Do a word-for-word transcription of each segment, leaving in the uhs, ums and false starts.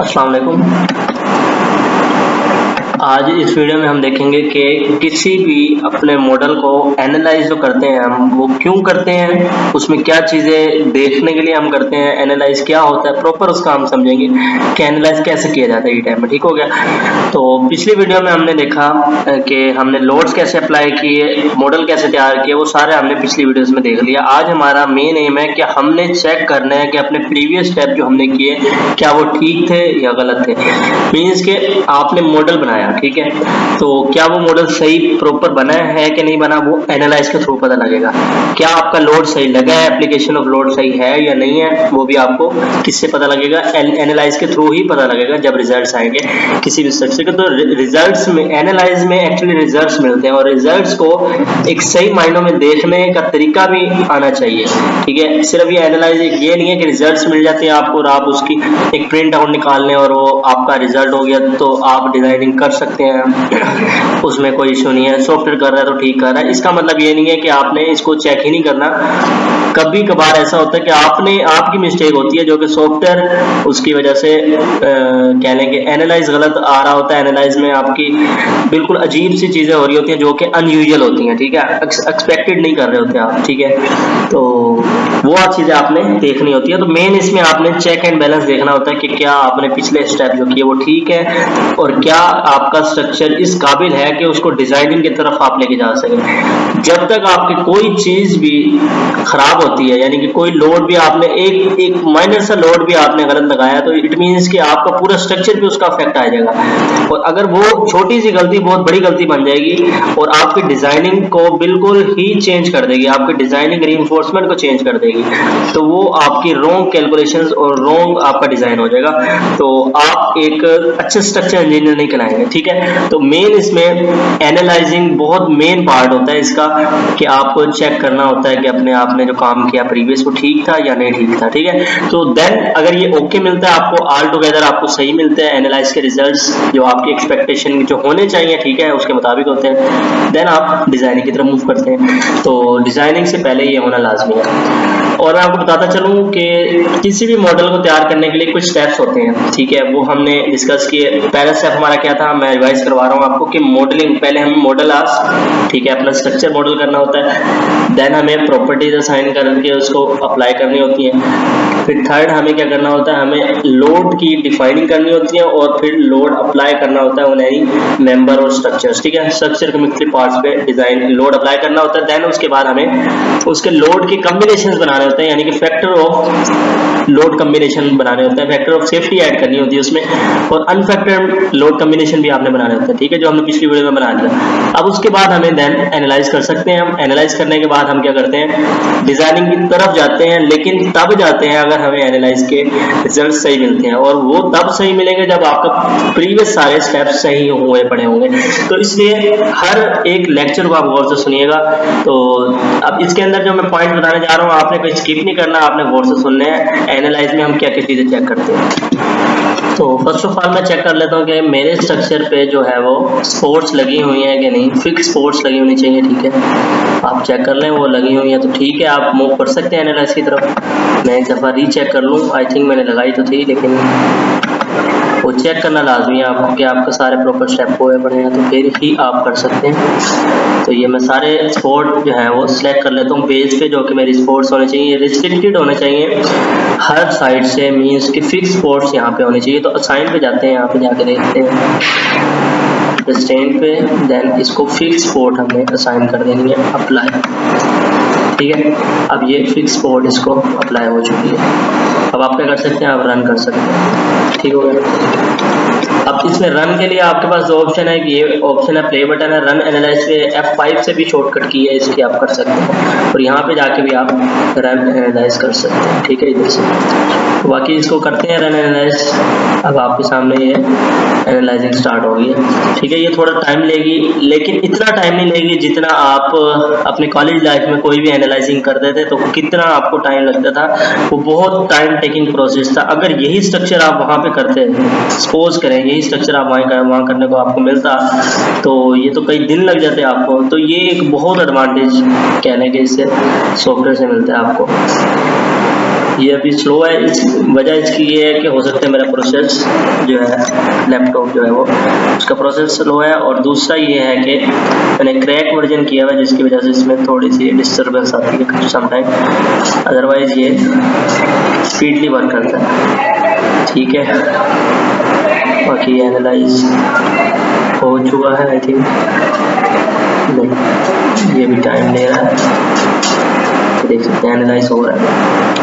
अस्सलाम वालेकुम। आज इस वीडियो में हम देखेंगे कि किसी भी अपने मॉडल को एनालाइज जो करते हैं हम, वो क्यों करते हैं, उसमें क्या चीज़ें देखने के लिए हम करते हैं, एनालाइज क्या होता है, प्रॉपर उसका हम समझेंगे कि एनालाइज कैसे किया जाता है ये टाइम में। ठीक हो गया। तो पिछली वीडियो में हमने देखा कि हमने लोड्स कैसे अप्लाई किए, मॉडल कैसे तैयार किए, वो सारे हमने पिछली वीडियोज़ में देख लिया। आज हमारा मेन एम है कि हमने चेक करना है कि अपने प्रीवियस स्टेप जो हमने किए क्या वो ठीक थे या गलत थे। मीन्स के आपने मॉडल बनाया, ठीक है, तो क्या वो मॉडल सही प्रॉपर बना है कि नहीं बना, वो एनालाइज के थ्रू पता लगेगा। क्या आपका लोड सही लगा है, एप्लीकेशन ऑफ लोड सही है या नहीं है, वो भी आपको किससे पता लगेगा, एनालाइज के थ्रू ही पता लगेगा जब रिजल्ट्स आएंगे किसी भी स्ट्रक्चर के। तो रिजल्ट्स में, एनालाइज में एक्चुअली रिजल्ट्स मिलते हैं और रिजल्ट्स को एक सही मायनों में देखने का तरीका भी आना चाहिए। ठीक है, सिर्फ ये एनालाइज ये नहीं है कि रिजल्ट्स मिल जाते हैं आपको और आप उसकी एक प्रिंट आउट निकाल लें और वो आपका रिजल्ट हो गया तो आप डिजाइनिंग कर सकते हैं, उसमें कोई इशू नहीं है। सॉफ्टवेयर कर रहा है तो ठीक कर रहा है, इसका मतलब ये नहीं है कि आपने इसको चेक ही नहीं करना। कभी कभार ऐसा होता है कि आपने आपकी मिस्टेक होती है जो कि सॉफ्टवेयर उसकी वजह से कह लें कि एनालाइज गलत आ रहा होता है। एनालाइज में आपकी बिल्कुल अजीब सी चीजें हो रही होती हैं जो कि अनयूजुअल होती हैं, ठीक है, एक्सपेक्टेड नहीं कर रहे होते आप, ठीक है, तो वो चीजें आपने देखनी होती है। तो मेन इसमें आपने चेक एंड बैलेंस देखना होता है कि क्या आपने पिछले स्टेप जो किए वो ठीक है और क्या आपका स्ट्रक्चर इस काबिल है कि उसको डिजाइनिंग की तरफ आप लेके जा सकें। जब तक आपकी कोई चीज भी खराब होती है, यानी कि कोई लोड भी आपने एक एक माइनर सा लोड भी आपने गलत लगाया, तो इट मींस कि आपका पूरा स्ट्रक्चर पे उसका इफेक्ट आ जाएगा और अगर वो छोटी सी गलती बहुत बड़ी गलती बन जाएगी और आपकी डिजाइनिंग को बिल्कुल ही चेंज कर देगी, आपकी डिजाइनिंग रीइंफोर्समेंट को चेंज कर देगी, तो वो आपकी रॉन्ग कैलकुलेशंस और रॉन्ग आपका डिजाइन हो जाएगा। तो आप एक अच्छे स्ट्रक्चर इंजीनियर नहीं कहलाएंगे। ठीक है, तो मेन इसमें एनालाइजिंग बहुत मेन पार्ट होता है इसका कि आपको चेक करना होता है कि अपने आपने जो काम किया प्रीवियस वो ठीक था या नहीं ठीक था। ठीक है, तो देन अगर ये ओके मिलता है आपको, ऑल टुगेदर आपको सही मिलते हैं एनालाइज के रिजल्ट्स जो आपकी एक्सपेक्टेशन जो होने चाहिए, ठीक है, उसके मुताबिक होते हैं, देन आप डिजाइनिंग की तरफ मूव करते हैं। तो डिजाइनिंग से पहले ये होना लाजमी है। और मैं आपको बताता चलूं कि किसी भी मॉडल को तैयार करने के लिए कुछ स्टेप्स होते हैं, ठीक है, वो हमने डिस्कस किए। पहला स्टेप हमारा क्या था, मैं रिवाइज करवा रहा हूँ आपको कि मॉडलिंग, पहले हमें मॉडल आज, ठीक है, अपना स्ट्रक्चर मॉडल करना होता है, देन हमें प्रॉपर्टीज असाइन करके उसको अप्लाई करनी होती है, फिर थर्ड हमें क्या करना होता है, हमें लोड की डिफाइनिंग करनी होती है और फिर लोड अप्लाई करना होता है उन्हें मेंबर और स्ट्रक्चर्स, ठीक है, स्ट्रक्चर के मुख्तलिफ पार्ट्स पे डिजाइन लोड अप्लाई करना होता है। देन उसके बाद हमें उसके लोड के कॉम्बिनेशंस बनाने होते हैं, यानी कि फैक्टर ऑफ लोड कॉम्बिनेशन बनाने होते हैं, फैक्टर ऑफ सेफ्टी ऐड करनी होती है उसमें, और अनफैक्टर्ड लोड कॉम्बिनेशन भी आपने बनाने होते हैं, ठीक है, जो हमने पिछली वीडियो में बना दिया। अब उसके बाद हमें देन एनालाइज कर सकते हैं। हम एनालाइज करने के बाद हम क्या करते हैं, डिजाइनिंग की तरफ जाते हैं, लेकिन तब जाते हैं अगर हमें एनालाइज के रिजल्ट सही मिलते हैं, और वो तब सही मिलेंगे जब आपका प्रीवियस सारे स्टेप्स सही हुए पड़े होंगे। तो इसलिए हर एक लेक्चर को आप गौर से सुनिएगा। तो अब इसके अंदर जो मैं पॉइंट बताने जा रहा हूँ आपने कोई स्किप नहीं करना, आपने गौर से सुनने हैं। एनालाइज में हम क्या क्या चीजें चेक करते हैं, तो फर्स्ट ऑफ ऑल मैं चेक कर लेता हूँ कि मेरे स्ट्रक्चर पे जो है वो स्पोर्ट्स लगी हुई है कि नहीं, फिक्स स्पोर्ट्स लगी होनी चाहिए, ठीक है, आप चेक कर लें वो लगी हुई है तो ठीक है, आप मूव कर सकते हैं एनालाइज की तरफ। मैं एक दफ़ा रीचेक कर लूँ, आई थिंक मैंने लगाई तो थी, लेकिन वो चेक करना लाजमी है आपको कि आपके सारे प्रॉपर स्टेप हुए पड़े हैं, तो फिर ही आप कर सकते हैं। तो ये मैं सारे स्पोर्ट जो है वो सिलेक्ट कर लेता हूँ पेज पे, जो कि मेरी स्पोर्ट्स होने चाहिए, रिस्ट्रिक्टेड होने चाहिए हर साइड से, मीन्स कि फिक्स स्पोर्ट्स यहाँ पे होने चाहिए। तो असाइन पे जाते हैं, यहाँ पे जाके देखते हैं स्टैंड पे, देन इसको फिक्स स्पोर्ट हमें असाइन कर देंगे, अप्लाई, ठीक है। अब ये फिक्स स्पोर्ट इसको अप्लाई हो चुकी है। अब आप क्या कर सकते हैं, आप रन कर सकते हैं, ठीक हो गया। अब इसमें रन के लिए आपके पास दो ऑप्शन है कि ये ऑप्शन है प्ले बटन है, रन एनालाइज पे एफ फाइव से भी शॉर्टकट की है इसकी, आप कर सकते हैं, और यहाँ पे जाके भी आप रन एनालाइज कर सकते हैं, ठीक है, इधर से। बाकी इसको करते हैं रन एनालाइज। अब आपके सामने ये एनालाइजिंग स्टार्ट हो गई है, ठीक है। ये थोड़ा टाइम लेगी, लेकिन इतना टाइम नहीं लेगी जितना आप अपने कॉलेज लाइफ में कोई भी एनालाइजिंग करते थे तो कितना आपको टाइम लगता था, वो बहुत टाइम टेकिंग प्रोसेस था। अगर यही स्ट्रक्चर आप वहाँ पे करते, सपोज करें यही स्ट्रक्चर आप वहाँ वहाँ करने को आपको मिलता, तो ये तो कई दिन लग जाते आपको। तो ये एक बहुत एडवांटेज कहने के इससे सॉफ्टवेयर से मिलता है आपको। ये अभी स्लो है, इस वजह इसकी ये है कि हो सकता है मेरा प्रोसेस जो है लैपटॉप जो है वो उसका प्रोसेस स्लो है, और दूसरा ये है कि मैंने क्रैक वर्जन किया हुआ है जिसकी वजह से इसमें थोड़ी सी डिस्टर्बेंस आती है समटाइम, अदरवाइज ये स्पीडली वर्क करता है। ठीक है, बाकी एनालाइज हो चुका है आई थिंक, नहीं ये भी टाइम ले रहा है, देख सकते हैं एनालाइज हो रहा है,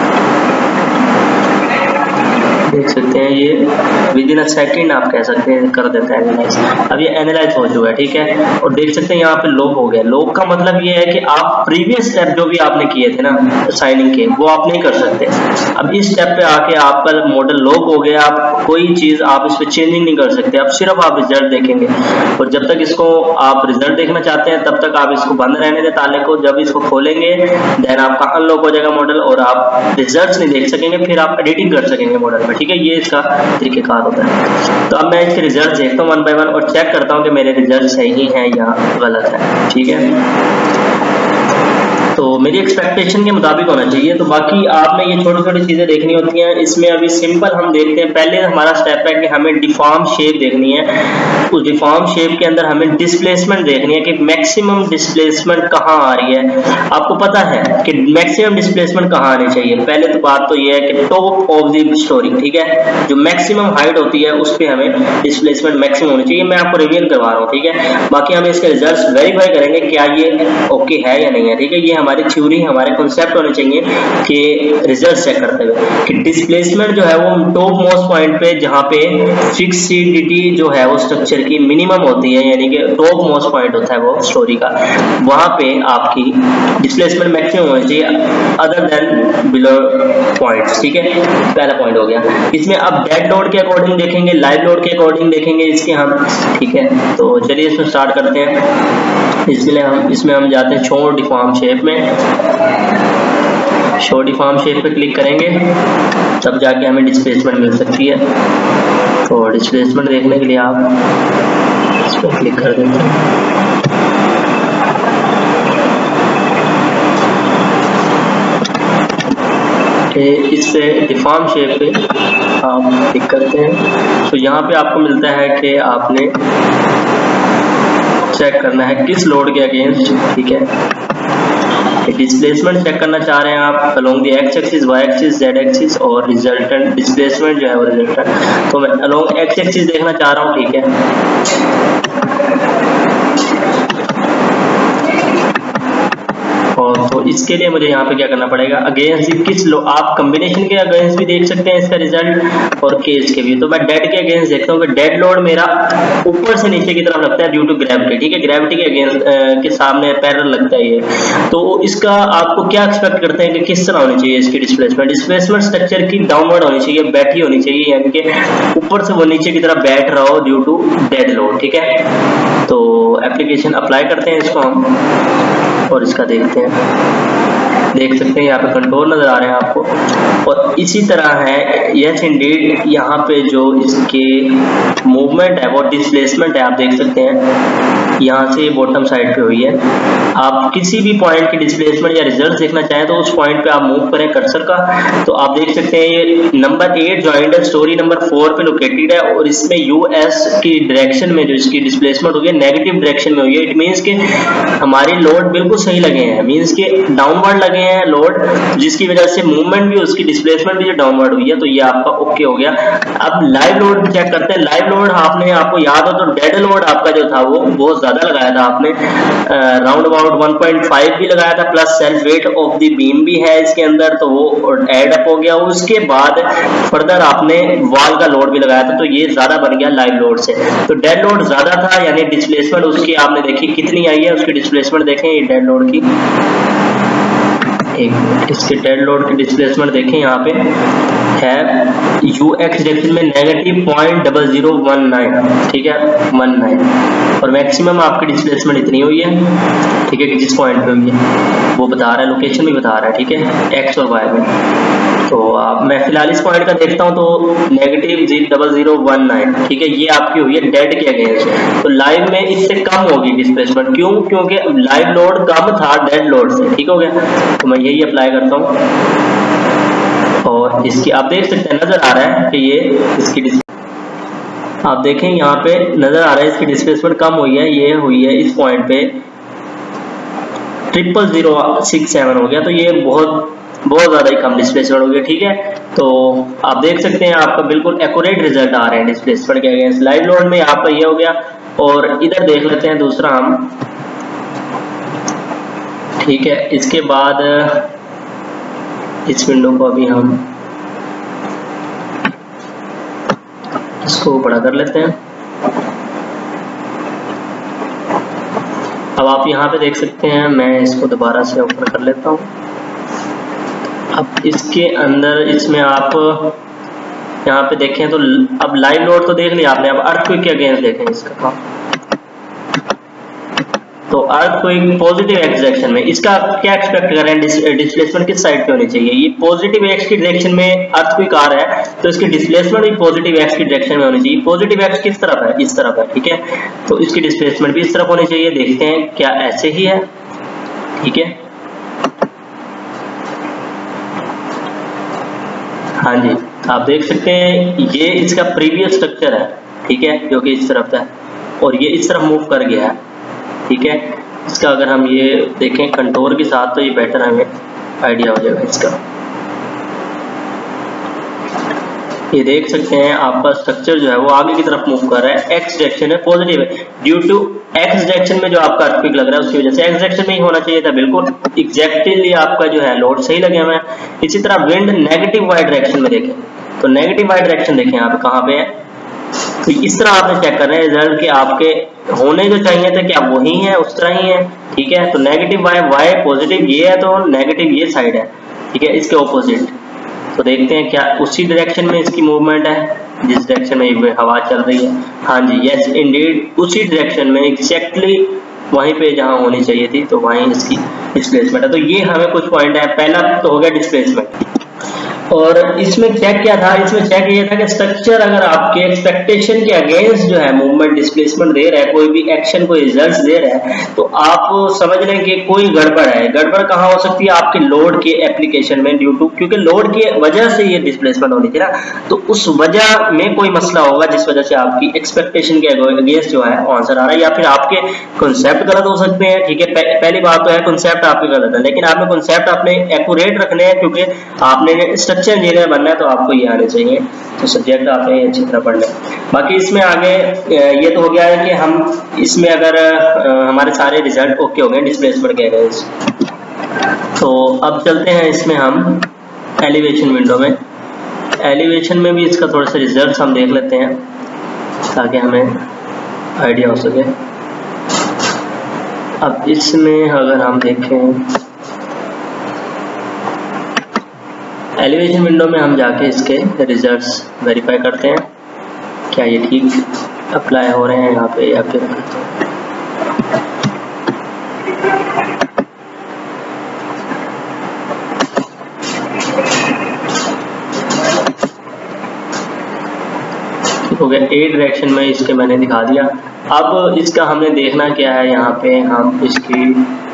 देख सकते हैं ये विद इन अ सेकेंड आप कह सकते हैं कर देता है एनालाइज। अब ये एनालाइज हो चुका है, ठीक है, और देख सकते हैं यहाँ पे लॉग हो गया। लॉग का मतलब ये है कि आप प्रीवियस स्टेप जो भी आपने किए थे ना साइनिंग के, वो आप नहीं कर सकते। अब इस स्टेप पे आके आपका मॉडल लॉग हो गया, आप कोई चीज आप इस पे चेंजिंग नहीं कर सकते, अब सिर्फ आप रिजल्ट देखेंगे, और जब तक इसको आप रिजल्ट देखना चाहते हैं तब तक आप इसको बंद रहने दें ताले को। जब इसको खोलेंगे देन आपका अनलॉक हो जाएगा मॉडल, और आप रिजल्ट नहीं देख सकेंगे, फिर आप एडिटिंग कर सकेंगे मॉडल में। ठीक है, ये इसका तरीकेकार होता है। तो अब मैं इसके रिजल्ट देखता हूँ वन बाय वन और चेक करता हूँ कि मेरे रिजल्ट सही हैं या गलत है। ठीक है, तो मेरी एक्सपेक्टेशन के मुताबिक होना चाहिए। तो बाकी आपने ये छोटी छोटी चीजें देखनी होती हैं इसमें। अभी सिंपल हम देखते हैं, पहले हमारा स्टेप है कि हमें डिफॉर्म शेप देखनी है। उस डिफॉर्म शेप के अंदर हमें डिस्प्लेसमेंट देखनी है कि मैक्सिमम डिस्प्लेसमेंट कहाँ आ रही है। आपको पता है कि मैक्सिमम डिस्प्लेसमेंट कहाँ आनी चाहिए। पहले तो बात तो ये है कि टॉप ऑफ द स्टोरी, ठीक है, जो मैक्सिमम हाइट होती है उस पर हमें डिस्प्लेसमेंट मैक्सिमम होनी चाहिए। मैं आपको रिवील करवा रहा हूँ, ठीक है। बाकी हम इसके रिजल्ट वेरीफाई करेंगे क्या ये ओके है या नहीं है। ठीक है, ये हमारी थ्योरी हमारे कॉन्सेप्ट होने चाहिए कि रिजल्ट चेक करते हुए कि डिस्प्लेसमेंट जो है वो टॉप मोस्ट पॉइंट पे जहाँ पे फिक्सिडिटी जो है वो स्ट्रक्चर की मिनिमम होती है, यानी कि टॉप मोस्ट पॉइंट होता है वो स्टोरी का, वहां पे आपकी डिस्प्लेसमेंट मैक्सिमम होनी चाहिए अदर देन बिलो पॉइंट्स। ठीक है, पहला पॉइंट हो गया। इसमें अब डेड लोड के अकॉर्डिंग देखेंगे, लाइव लोड के अकॉर्डिंग देखेंगे इसके हम। ठीक है, तो चलिए इसमें स्टार्ट करते हैं। इसलिए हम इसमें हम जाते हैं शो डिफॉर्म शेप में। शो डिफॉर्म शेप पे क्लिक करेंगे तब जाके हमें डिस्प्लेसमेंट मिल सकती है। तो डिस्प्लेसमेंट देखने के लिए आप इस पर क्लिक कर देते हैं। इस पे डिफॉर्म शेप पे आप क्लिक करते हैं तो यहाँ पे आपको मिलता है कि आपने चेक करना है किस लोड के अगेंस्ट। ठीक है, डिस्प्लेसमेंट चेक करना चाह रहे हैं आप along the X axis, Y axis, Z axis और रिजल्टेंट डिस्प्लेसमेंट जो है वो रिजल्टेंट। तो मैं अलोंग एक्स एक्सिस देखना चाह रहा हूँ। ठीक है, और तो इसके लिए मुझे यहाँ पे क्या करना पड़ेगा, अगेंस्ट किस लो आप कॉम्बिनेशन के अगेंस्ट भी देख सकते हैं इसका रिजल्ट और केस के भी। तो मैं डेड के अगेंस्ट देखता हूँ कि डेड लोड मेरा ऊपर से नीचे की तरफ लगता है ड्यू टू ग्रेविटी। ठीक है, ग्रेविटी के अगेंस्ट के सामने पैरेलल लगता है ये। तो इसका आपको क्या एक्सपेक्ट करते हैं कि किस तरह होनी चाहिए इसकी डिस्प्लेसमेंट। डिस्प्लेसमेंट स्ट्रक्चर की डाउनवर्ड होनी चाहिए, बैठी होनी चाहिए, यानी कि ऊपर से वो नीचे की तरफ बैठ रहा हो ड्यू टू डेड लोड। ठीक है, तो एप्लीकेशन अप्लाई करते हैं इसको हम और इसका देखते हैं। देख सकते हैं यहाँ पे कंट्रोल नजर आ रहे हैं आपको, और इसी तरह है यस इंडीड यहाँ पे जो इसके मूवमेंट है वो डिस्प्लेसमेंट है, आप देख सकते हैं यहाँ से बॉटम साइड पे हुई है। आप किसी भी पॉइंट की डिस्प्लेसमेंट या रिजल्ट देखना चाहें तो उस पॉइंट पे आप मूव करें कर्सर का, तो आप देख सकते हैं ये number at joint storey number four पे लोकेटेड है, और इसमें यूएस की डायरेक्शन में जो इसकी डिस्प्लेसमेंट हुई है नेगेटिव डायरेक्शन में हुई है। इट मीन्स के हमारी लोड बिल्कुल सही लगे हैं, मीन्स के डाउनवर्ड लगे हैं लोड, जिसकी वजह से मूवमेंट भी उसकी डिस्प्लेसमेंट भी जो डाउनवर्ड हुई है, तो ये आपका ओके हो गया। अब लाइव लोड चेक करते हैं। लाइव लोड आपने आपको याद हो तो डेड लोड आपका जो था वो बहुत ज्यादा लगाया था आपने, round about one point five भी लगाया था, plus self weight of the beam भी है इसके अंदर, तो वो ऐड अप हो गया। उसके बाद फर्दर आपने वॉल का लोड भी लगाया था, तो ये ज्यादा बन गया लाइव लोड से। तो डेड लोड ज्यादा था, यानी डिस्प्लेसमेंट उसकी आपने देखी कितनी आई है, उसकी डिस्प्लेसमेंट देखें ये डेड लोड की, एक इसके डेड लोड की डिस्प्लेसमेंट देखें यहाँ पे है यू एक्स डायरेक्शन में negative point double zero one nine. ठीक है, वन नाइन, और मैक्सिमम आपकी डिस्प्लेसमेंट इतनी हुई है। ठीक है, जिस पॉइंट पे हुई है वो बता रहा है, लोकेशन भी बता रहा है। ठीक है, एक्स और वाई में। तो आप मैं फिलहाल इस पॉइंट का देखता हूँ तो negative double zero one nine. ठीक है, ये आपकी हुई है डेड के अगेंस्ट। तो लाइव में इससे कम होगी डिस्प्लेसमेंट, क्यों? क्योंकि लाइव लोड कम था डेड लोड से। ठीक हो गया, तो मैं यही अप्लाई करता हूँ। और इसकी आप देख सकते हैं, नजर आ रहा है कि ये इसकी आप देखें यहाँ पे नजर आ रहा है इसकी डिस्प्लेसमेंट कम हुई है, ये हुई है इस पॉइंट पे ट्रिपल जीरो सिक्स सेवन हो गया, तो ये बहुत बहुत ज्यादा ही कम डिस्प्लेसमेंट हो गया। ठीक है, तो आप देख सकते हैं आपका बिल्कुल एक्यूरेट रिजल्ट आ रहे हैं डिस्प्लेसमेंट के अगेंस्ट। लाइव लोड में आपका ये हो गया, और इधर देख लेते हैं दूसरा हम। ठीक है, इसके बाद इस विंडो को अभी हम इसको बड़ा कर लेते हैं। अब आप यहाँ पे देख सकते हैं, मैं इसको दोबारा से ओपन कर लेता हूँ। अब इसके अंदर इसमें आप यहाँ पे देखें तो अब लाइव लोड तो देख लिया आपने, अब अर्थक्वेक के अगेंस्ट देखें इसका काम। तो अर्थक्वेक पॉजिटिव एक्स डायरेक्शन में, इसका क्या एक्सपेक्ट कर रहे हैं, डिस्प्लेसमेंट किस साइड पे होनी चाहिए? ये पॉजिटिव एक्स की डायरेक्शन में अर्थक्वेक आ रहा है, तो इसकी डिस्प्लेसमेंट भी पॉजिटिव एक्स की डायरेक्शन में होनी चाहिए। पॉजिटिव एक्स किस तरफ है? इस तरफ है। ठीक है, तो इसकी डिस्प्लेसमेंट भी इस तरफ होनी चाहिए। देखते हैं क्या ऐसे ही है। ठीक है, हाँ जी, आप देख सकते हैं ये इसका प्रीवियस स्ट्रक्चर है। ठीक है, जो कि इस तरफ है और ये इस तरफ मूव कर गया है। ठीक है, इसका अगर हम ये देखें कंटोर के साथ तो ये बेटर हमें आइडिया हो जाएगा इसका। ये देख सकते हैं आपका स्ट्रक्चर जो है वो आगे की तरफ मूव कर रहा है, एक्स डायरेक्शन में पॉजिटिव है। ड्यू टू एक्स डायरेक्शन में जो आपका अर्थक्वेक लग रहा है उसकी वजह से एक्स डायरेक्शन में ही होना चाहिए था, बिल्कुल एग्जैक्टली आपका जो है लोड सही लगे हुए हैं। इसी तरह विंड नेगेटिव वाई डायरेक्शन में देखें तो नेगेटिव वाई डायरेक्शन देखें यहाँ पे कहाँ पे है, तो इस तरह आपने चेक कर रहे हैं रिजल्ट कि आपके होने जो चाहिए थे क्या वही है, उस तरह ही है। ठीक है, तो नेगेटिव वाई वाई पॉजिटिव ये है तो नेगेटिव ये साइड है। ठीक है, इसके ऑपोजिट। तो देखते हैं क्या उसी डायरेक्शन में इसकी मूवमेंट है जिस डायरेक्शन में हवा चल रही है। हाँ जी, यस इंडीड, उसी डायरेक्शन में एग्जैक्टली वहीं पे जहां होनी चाहिए थी, तो वहीं इसकी डिस्प्लेसमेंट है। तो ये हमें कुछ पॉइंट है। पहला तो हो गया डिस्प्लेसमेंट, और इसमें चेक क्या था, इसमें चेक ये था कि स्ट्रक्चर अगर आपके एक्सपेक्टेशन के अगेंस्ट जो है मूवमेंट डिस्प्लेसमेंट दे रहा है, कोई भी एक्शन कोई रिजल्ट्स दे रहा है, तो आप समझ लें कि कोई गड़बड़ है। गड़बड़ कहाँ हो सकती है? आपके लोड के एप्लीकेशन में, ड्यू टू क्योंकि लोड की वजह से ये डिस्प्लेसमेंट होनी थी ना, तो उस वजह में कोई मसला होगा जिस वजह से आपकी एक्सपेक्टेशन के अगेंस्ट जो है आंसर आ रहा है, या फिर आपके कॉन्सेप्ट गलत हो सकते हैं। ठीक है, पहली बात तो है कॉन्सेप्ट आपके गलत है, लेकिन आपने कॉन्सेप्ट अपने एक्यूरेट रखने हैं, क्योंकि आपने स्ट्रक्चर इंजीनियर बनना है तो आपको ये आने चाहिए। तो सब्जेक्ट आपने अच्छी तरह पढ़ लें। बाकी इसमें आगे ये तो हो गया है कि हम इसमें अगर हमारे सारे रिजल्ट ओके हो गए डिस्प्लेसमेंट के अगेंस्ट, तो अब चलते हैं इसमें हम एलिवेशन विंडो में। एलिवेशन में भी इसका थोड़ा सा रिजल्ट हम देख लेते हैं ताकि हमें आइडिया हो सके। अब इसमें अगर हम देखें एलिवेशन विंडो में, हम जाके इसके रिजल्ट्स वेरीफाई करते हैं क्या ये ठीक अप्लाई हो रहे हैं यहाँ पे या फिर। हो गया ए डायरेक्शन में, इसके मैंने दिखा दिया। अब इसका हमने देखना क्या है, यहाँ पे हम इसकी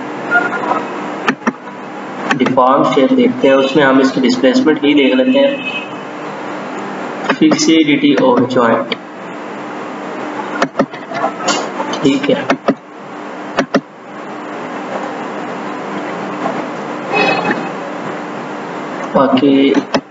डिफॉर्म शेप देखते हैं, उसमें हम इसकी डिस्प्लेसमेंट ही देख लेते हैं। फिक्सिडिटी ऑफ जॉइंट, ठीक है, बाकी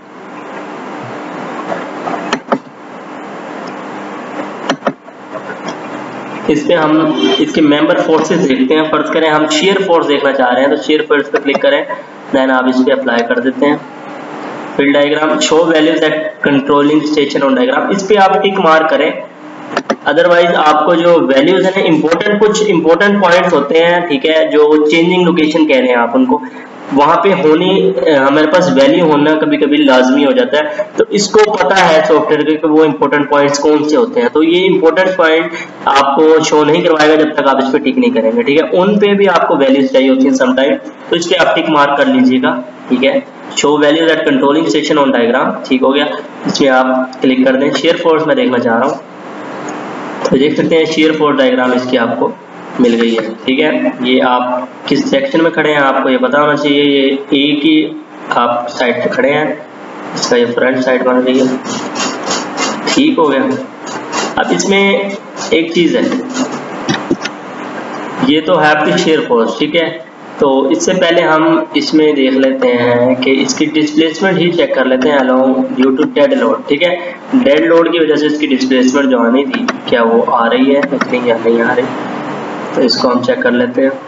इस पे हम इसके मेंबर फोर्सेस देखते हैं। फर्ज करें हम शेयर फोर्स देखना चाह रहे हैं, तो शेयर फोर्स पे क्लिक करें, देन आप इस पे अप्लाई कर देते हैं। Fill diagram show values at controlling station on diagram, इस पे आप टिक मार्क करें। अदरवाइज आपको जो वैल्यूज है इंपॉर्टेंट कुछ इंपॉर्टेंट पॉइंट्स होते हैं, ठीक है, जो चेंजिंग लोकेशन कह रहे हैं आप उनको, वहां पे होनी हमारे पास वैल्यू होना कभी कभी लाजमी हो जाता है। तो इसको पता है सॉफ्टवेयर के कि वो इंपॉर्टेंट पॉइंट्स कौन से होते हैं, तो ये इंपॉर्टेंट पॉइंट आपको शो नहीं करवाएगा जब तक आप इस पे टिक नहीं करेंगे। ठीक है, उन पे भी आपको वैल्यूज चाहिए होती है समटाइम, तो इस पे आप टिक मार्क कर लीजिएगा। ठीक है, show values at controlling section on diagram, ठीक हो गया। इसमें आप क्लिक कर दें। शेयर फोर्स में देखना चाह रहा हूँ, तो देख सकते हैं शेयर फोर्स डायग्राम इसकी आपको मिल गई है। ठीक है, ये आप किस सेक्शन में खड़े हैं आपको ये पता होना चाहिए। ये ए की आप साइड पे खड़े हैं, इसका ये फ्रंट साइड बन रही है, ठीक हो गया। अब इसमें एक चीज है, ये तो है आपकी शेयर फोर्स, ठीक है। तो इससे पहले हम इसमें देख लेते हैं कि इसकी डिस्प्लेसमेंट ही चेक कर लेते हैं along due to dead load, ठीक है। डेड लोड की वजह से इसकी डिस्प्लेसमेंट जो आनी थी क्या वो आ रही है नहीं या नहीं आ रही, तो इसको हम चेक कर लेते हैं।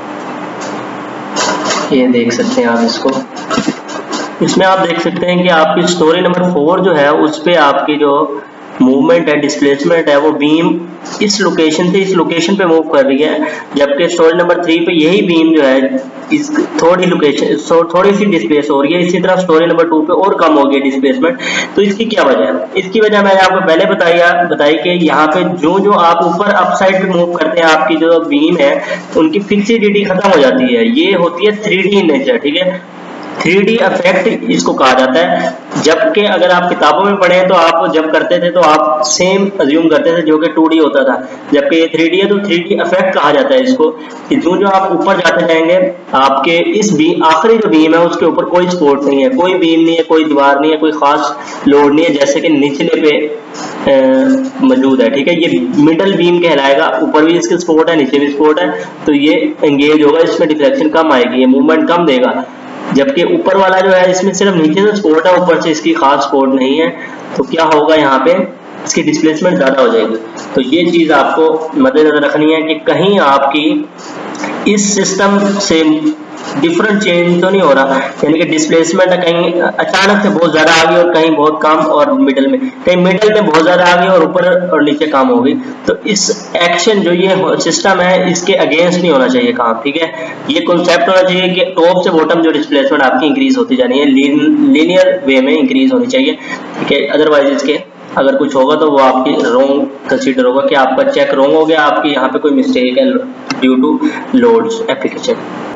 ये देख सकते हैं आप इसको, इसमें आप देख सकते हैं कि आपकी स्टोरी नंबर फोर जो है उस पे आपकी जो मूवमेंट है, डिस्प्लेसमेंट है, वो बीम इस लोकेशन से इस लोकेशन पे मूव कर रही है, जबकि स्टोरी नंबर थ्री पे यही बीम जो है इस थोड़ी लोकेशन थोड़ी सी डिस्प्लेस हो रही है। इसी तरह स्टोरी नंबर टू पे और कम हो गई डिस्प्लेसमेंट। तो इसकी क्या वजह है? इसकी वजह मैंने आपको पहले बताया बताई कि यहाँ पे जो जो आप ऊपर अप साइड पे मूव करते हैं आपकी जो बीम है उनकी फिक्सिडिटी खत्म हो जाती है। ये होती है थ्री डी इन नेचर, ठीक है। थ्री डी इफेक्ट इसको कहा जाता है। जबकि अगर आप किताबों में पढ़े तो आप जब करते थे तो आप सेम अज्यूम करते थे जो कि टू डी होता था, जबकि ये थ्री डी है तो थ्री डी इफेक्ट कहा जाता है इसको। कि जो जो आप ऊपर जाते जाएंगे आपके इस बीम आखिरी जो बीम है उसके ऊपर कोई सपोर्ट नहीं है, कोई बीम नहीं है, कोई दीवार नहीं है, कोई खास लोड नहीं है जैसे कि निचले पे मौजूद है, ठीक है। ये मिडल बीम कहलाएगा, ऊपर भी इसके सपोर्ट है नीचे भी सपोर्ट है, तो ये एंगेज होगा, इसमें डिफ्लेक्शन कम आएगी, ये मूवमेंट कम देगा। जबकि ऊपर वाला जो है इसमें सिर्फ नीचे से सपोर्ट है, ऊपर से इसकी खास सपोर्ट नहीं है, तो क्या होगा यहाँ पे इसकी डिस्प्लेसमेंट ज्यादा हो जाएगी। तो ये चीज आपको मद्देनजर रखनी है कि कहीं आपकी इस सिस्टम से डिफरेंट चेंज तो नहीं हो रहा, यानी कि डिस्प्लेसमेंट कहीं अचानक से बहुत ज्यादा आ गई और कहीं बहुत कम, और मिडल में कहीं मिडल में बहुत ज्यादा आ गई और ऊपर और नीचे कम हो गई। तो इस एक्शन जो ये सिस्टम है इसके अगेंस्ट नहीं होना चाहिए काम, ठीक है। ये कॉन्सेप्ट होना चाहिए कि टॉप से बॉटम जो डिस्प्लेसमेंट आपकी इंक्रीज होती जानी है, लीनियर वे में इंक्रीज होनी चाहिए, ठीक है। अदरवाइज इसके अगर कुछ होगा तो वो आपकी रॉन्ग कंसीडर होगा कि आपका चेक रॉन्ग हो गया, आपकी यहाँ पे कोई मिस्टेक है ड्यू टू लोड्स एप्लीकेशन।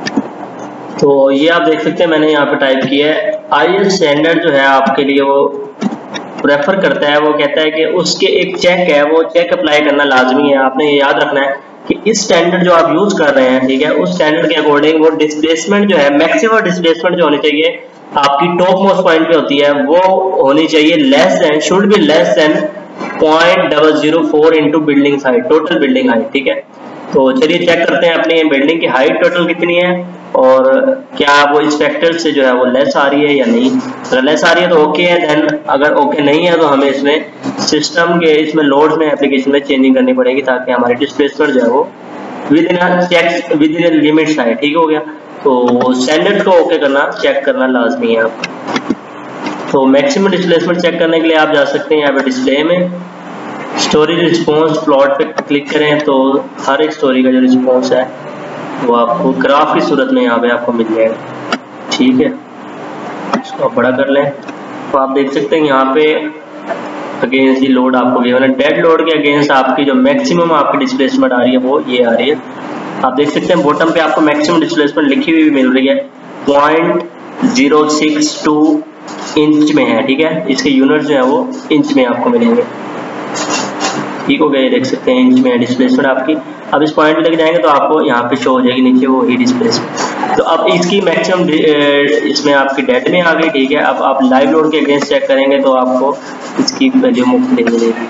तो ये आप देख सकते हैं मैंने यहाँ पे टाइप किया है। आई एस स्टैंडर्ड जो है आपके लिए वो प्रेफर करता है, वो कहता है कि उसके एक चेक है, वो चेक अप्लाई करना लाजमी है। आपने ये याद रखना है कि इस स्टैंडर्ड जो आप यूज कर रहे हैं, ठीक है, उस स्टैंडर्ड के अकॉर्डिंग वो डिस्प्लेसमेंट जो है मैक्सिमम डिस्प्लेसमेंट जो होनी चाहिए आपकी टॉप मोस्ट पॉइंट पे होती है वो होनी चाहिए less than should be less than point double zero four into building height, total building height, ठीक है। तो चलिए चेक करते हैं अपनी बिल्डिंग की हाइट टोटल कितनी है और क्या वो इस फैक्टर से जो है वो लेस आ रही है या नहीं। अगर लेस आ रही है तो ओके है, देन अगर ओके नहीं है तो हमें इसमें सिस्टम के इसमें लोड्स में एप्लीकेशन में चेंजिंग करनी पड़ेगी ताकि हमारी डिस्प्लेसमेंट जो है वो within check within limits आए, ठीक हो गया। तो स्टैंडर्ड को ओके करना चेक करना लाजमी है आपका। तो मैक्सिमम डिस्प्लेसमेंट चेक करने के लिए आप जा सकते हैं यहाँ पे डिस्प्ले में स्टोरी रिस्पॉन्स प्लॉट पे क्लिक करें तो हर एक स्टोरी का जो रिस्पॉन्स है वो आपको ग्राफ की सूरत में यहाँ पे आपको मिल जाएगा, ठीक है। इसको आप बड़ा कर लें तो आप देख सकते हैं यहाँ पे अगेंस्ट दी लोड आपको गिवन है, डेड लोड के अगेंस्ट आपकी जो मैक्सिमम आपकी डिस्प्लेसमेंट आ रही है वो ये आ रही है। आप देख सकते हैं बॉटम पे आपको मैक्सिमम डिस्प्लेसमेंट लिखी हुई मिल रही है point zero six two inch में है, ठीक है। इसके यूनिट जो है वो इंच में आपको मिलेंगे, ठीक हो गया। ये देख सकते हैं इंच में है डिस्प्लेसमेंट आपकी। अब इस पॉइंट पे लेके जाएंगे तो आपको यहाँ पे शो हो जाएगी नीचे वो ही डिस्प्लेसमेंट। तो अब इसकी मैक्सिमम इसमें आपकी डेट में आ गई, ठीक है। अब आप लाइव लोड के अगेंस्ट चेक करेंगे तो आपको इसकी वैल्यू मुख्तलिफ मिलेगी।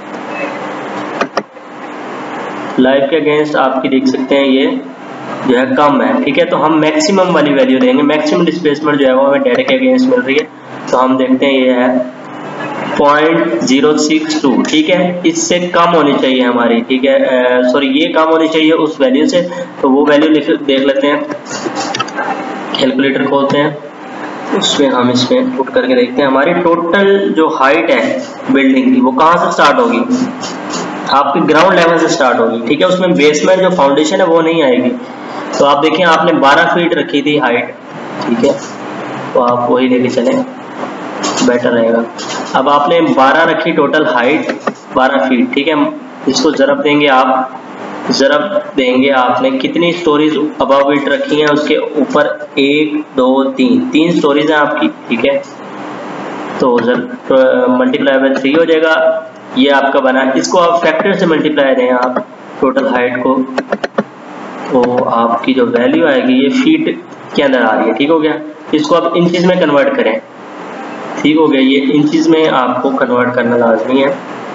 लाइव के अगेंस्ट आपकी देख सकते हैं ये जो है कम है, ठीक है। तो हम मैक्सिमम वाली वैल्यू देंगे, मैक्सिमम डिस्प्लेसमेंट जो है वो हमें डेट के अगेंस्ट मिल रही है। तो हम देखते हैं ये है पॉइंट जीरो सिक्स टू, ठीक है। इससे कम होनी चाहिए हमारी, ठीक है, सॉरी ये कम होनी चाहिए उस वैल्यू से। तो वो वैल्यू देख लेते हैं, कैलकुलेटर खोलते हैं, उसमें हम इसमें पुट करके देखते हैं हमारी टोटल जो हाइट है बिल्डिंग की वो कहाँ से स्टार्ट होगी, आपकी ग्राउंड लेवल से स्टार्ट होगी, ठीक है। उसमें बेसमेंट जो फाउंडेशन है वो नहीं आएगी। तो आप देखिए आपने बारह फीट रखी थी हाइट, ठीक है, तो आप वही लेके चलें बेटर रहेगा। अब आपने बारह रखी टोटल हाइट बारह फीट, ठीक है। इसको ज़रब देंगे आप, ज़रब देंगे आपने कितनी स्टोरीज अबव इट रखी हैं उसके ऊपर, एक दो तीन तीन स्टोरीज हैं आपकी, ठीक है। तो मल्टीप्लाई बाय थ्री हो जाएगा, ये आपका बना। इसको आप फैक्टर से मल्टीप्लाई दें आप टोटल हाइट को, तो आपकी जो वैल्यू आएगी ये फीट के अंदर आ रही है, ठीक हो गया। इसको आप इंचेस में कन्वर्ट करें ठीक हो गया। ये इंचेस में आपको कन्वर्ट करना लाजमी है।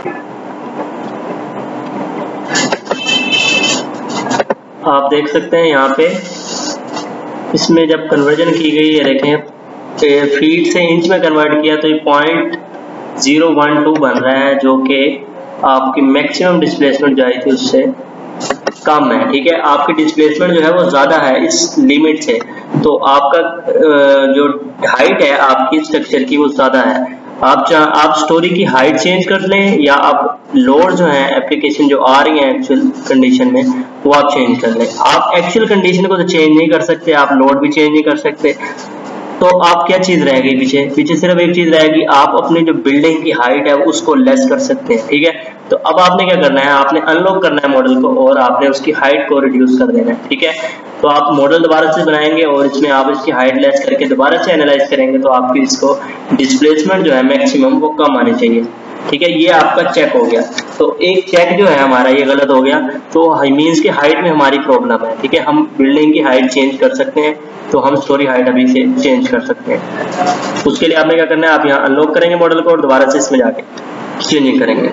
आप देख सकते हैं यहाँ पे इसमें जब कन्वर्जन की गई है, देखें फीट से इंच में कन्वर्ट किया तो ये पॉइंट जीरो वन टू बन रहा है, जो कि आपकी मैक्सिमम डिस्प्लेसमेंट जो आई थी उससे कम है। ठीक है, आपकी डिस्प्लेसमेंट जो है वो ज़्यादा है इस लिमिट से, तो आपका जो हाइट है आपकी स्ट्रक्चर की वो ज़्यादा है। आप चाह आप स्टोरी की हाइट चेंज कर लें या आप लोड जो है एप्लीकेशन जो आ रही है एक्चुअल कंडीशन में वो आप चेंज कर लें। आप एक्चुअल कंडीशन को तो चेंज नहीं कर सकते, आप लोड भी चेंज नहीं कर सकते, तो आप क्या चीज रहेगी पीछे पीछे सिर्फ एक चीज रहेगी, आप अपनी जो बिल्डिंग की हाइट है उसको लेस कर सकते हैं। ठीक है, तो अब आपने क्या करना है, आपने अनलॉक करना है मॉडल को और आपने उसकी हाइट को रिड्यूस कर देना है। ठीक है, तो आप मॉडल दोबारा से बनाएंगे और इसमें आप इसकी हाइट लेस करके दोबारा से एनालाइज करेंगे, तो आपकी इसको डिस्प्लेसमेंट जो है मैक्सिमम वो कम आनी चाहिए। ठीक है, ये आपका चेक हो गया। तो एक चेक जो है हमारा ये गलत हो गया, तो मींस की हाइट में हमारी प्रॉब्लम है। ठीक है, हम बिल्डिंग की हाइट चेंज कर सकते हैं, तो हम स्टोरी हाइट अभी से चेंज कर सकते हैं। उसके लिए आपने क्या करना है, आप यहाँ अनलॉक करेंगे मॉडल को और दोबारा से इसमें जाके चेंजिंग करेंगे।